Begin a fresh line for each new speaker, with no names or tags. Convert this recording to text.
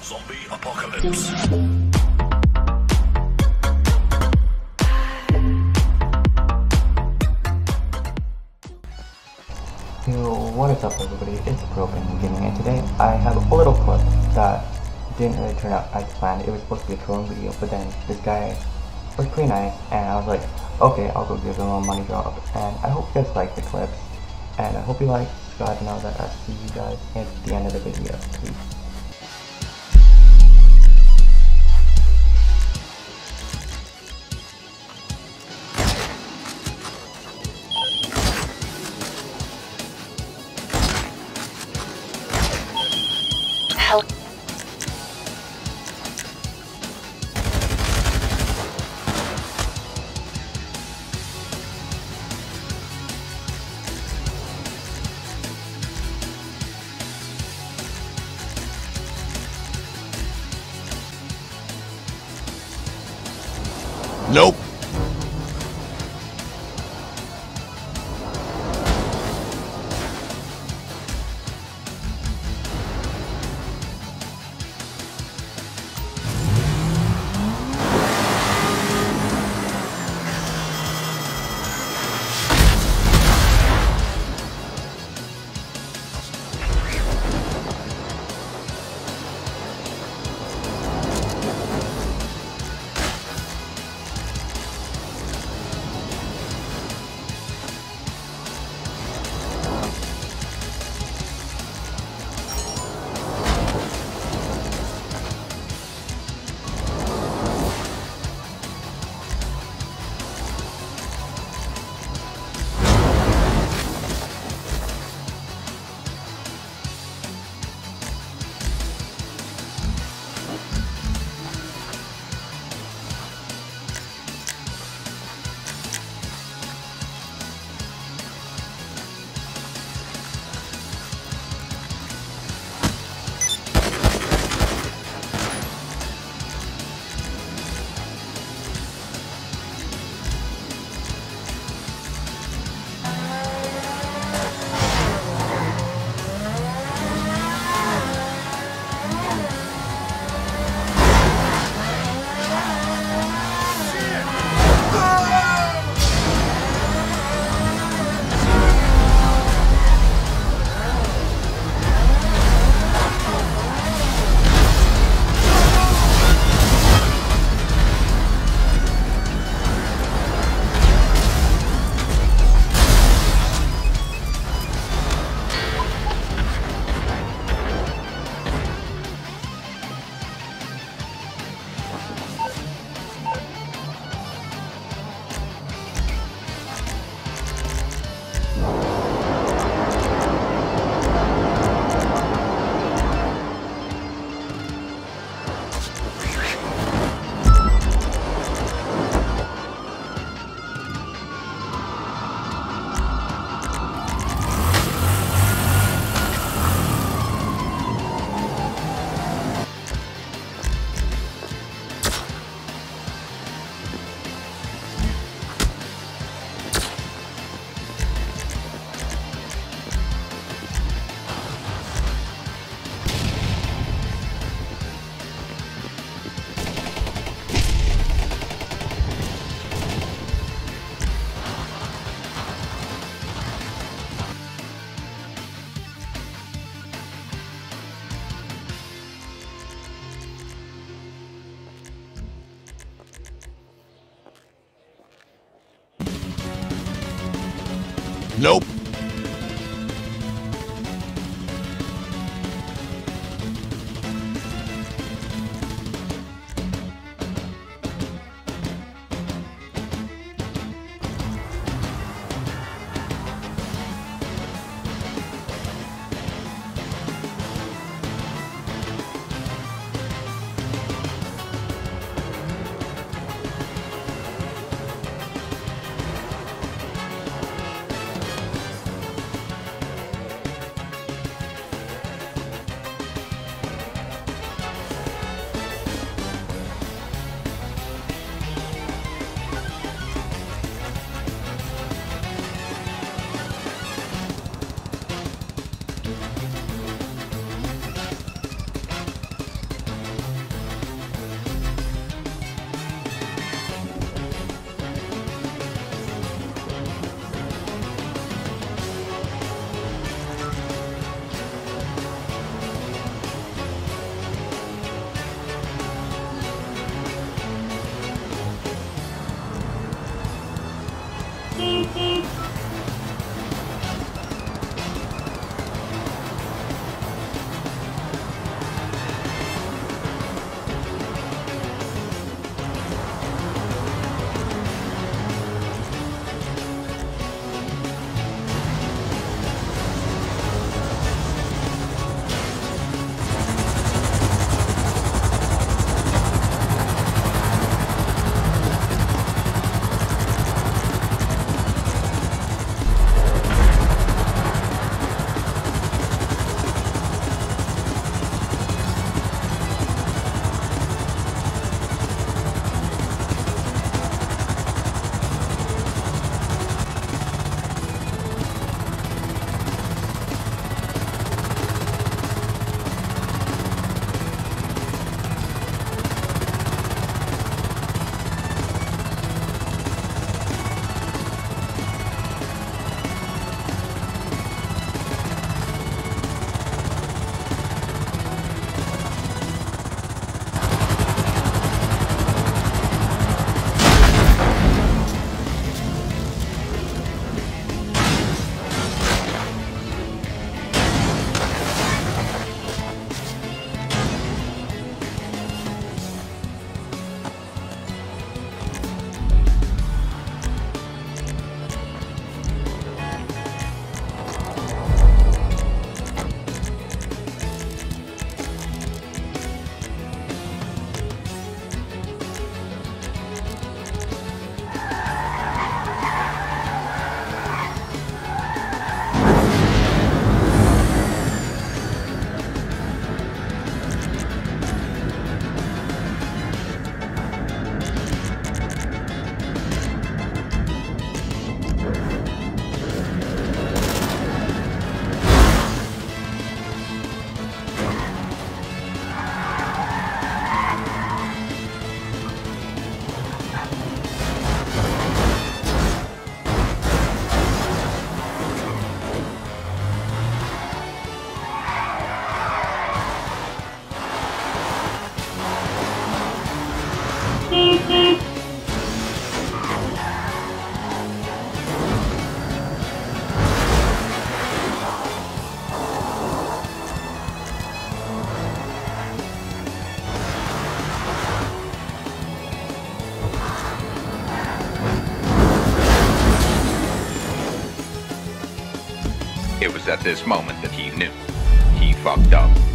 Zombie apocalypse.
Yo, what is up everybody, it's Broken Gaming, and today I have a little clip that didn't really turn out as planned. It was supposed to be a trolling video, but then this guy was pretty nice, and I was like, okay, I'll go give him a money drop, and I hope you guys like the clips, and I hope you like. Go ahead and know that I'll see you guys at the end of the video. Peace.
Help.
Nope. Nope. was at this moment that he knew. He fucked up.